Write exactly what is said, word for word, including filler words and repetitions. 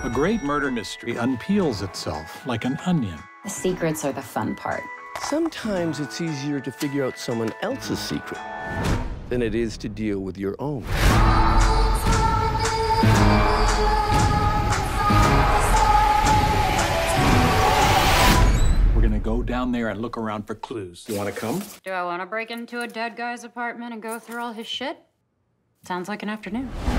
A great murder mystery unpeels itself like an onion. The secrets are the fun part. Sometimes it's easier to figure out someone else's secret than it is to deal with your own. We're gonna go down there and look around for clues. You wanna come? Do I want to break into a dead guy's apartment and go through all his shit? Sounds like an afternoon.